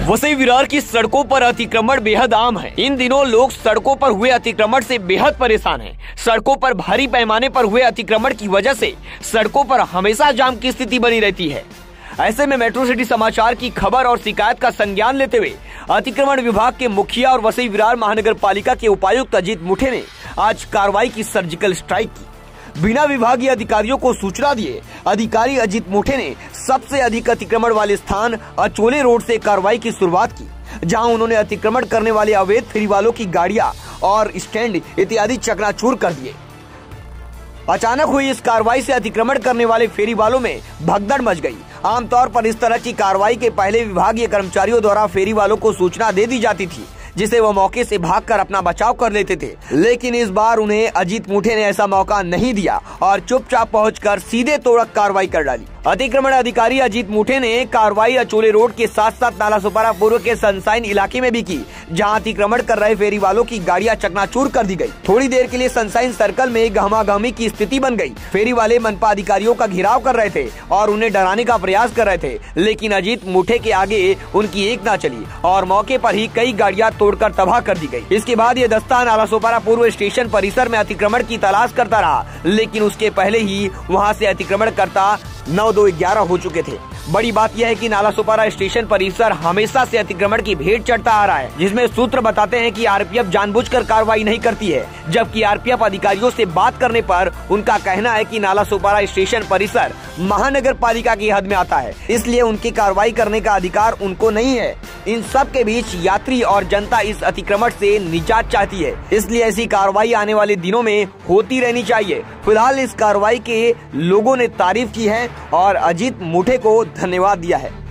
वसई विरार की सड़कों पर अतिक्रमण बेहद आम है। इन दिनों लोग सड़कों पर हुए अतिक्रमण से बेहद परेशान हैं। सड़कों पर भारी पैमाने पर हुए अतिक्रमण की वजह से सड़कों पर हमेशा जाम की स्थिति बनी रहती है। ऐसे में मेट्रो सिटी समाचार की खबर और शिकायत का संज्ञान लेते हुए अतिक्रमण विभाग के मुखिया और वसई विरार महानगर पालिका के उपायुक्त अजीत मुठे ने आज कार्रवाई की सर्जिकल स्ट्राइक की। बिना विभागीय अधिकारियों को सूचना दिए अधिकारी अजीत मुठे ने सबसे अधिक अतिक्रमण वाले स्थान अचोले रोड से कार्रवाई की शुरुआत की, जहां उन्होंने अतिक्रमण करने वाले अवैध फेरी वालों की गाड़ियां और स्टैंड इत्यादि चकनाचूर कर दिए। अचानक हुई इस कार्रवाई से अतिक्रमण करने वाले फेरी वालों में भगदड़ मच गई। आमतौर पर इस तरह की कार्रवाई के पहले विभागीय कर्मचारियों द्वारा फेरी वालों को सूचना दे दी जाती थी, जिसे वो मौके से भागकर अपना बचाव कर लेते थे। लेकिन इस बार उन्हें अजीत मुठे ने ऐसा मौका नहीं दिया और चुपचाप पहुंचकर सीधे तोड़क कार्रवाई कर डाली। अतिक्रमण अधिकारी अजीत मुठे ने कार्रवाई अचोले रोड के साथ साथ नालासोपारा पूर्व के सनसाइन इलाके में भी की, जहां अतिक्रमण कर रहे फेरी वालों की गाड़ियां चकनाचूर कर दी गई। थोड़ी देर के लिए सनसाइन सर्कल में गहमागहमी की स्थिति बन गई। फेरी वाले मनपा अधिकारियों का घेराव कर रहे थे और उन्हें डराने का प्रयास कर रहे थे, लेकिन अजीत मुठे के आगे उनकी एक न चली और मौके पर ही कई गाड़ियां तोड़कर तबाह कर दी गई। इसके बाद ये दस्ता नालासोपारा पूर्व स्टेशन परिसर में अतिक्रमण की तलाश करता रहा, लेकिन उसके पहले ही वहां से अतिक्रमण करता 9-2-11 हो चुके थे। बड़ी बात यह है कि नालासोपारा स्टेशन परिसर हमेशा से अतिक्रमण की भेंट चढ़ता आ रहा है, जिसमें सूत्र बताते हैं कि आरपीएफ जानबूझकर कार्रवाई नहीं करती है, जबकि आरपीएफ अधिकारियों से बात करने पर उनका कहना है कि नालासोपारा स्टेशन परिसर महानगर पालिका की हद में आता है, इसलिए उनकी कार्रवाई करने का अधिकार उनको नहीं है। इन सब के बीच यात्री और जनता इस अतिक्रमण से निजात चाहती है, इसलिए ऐसी कार्रवाई आने वाले दिनों में होती रहनी चाहिए। फिलहाल इस कार्रवाई के लोगों ने तारीफ की है और अजीत मुठे को धन्यवाद दिया है।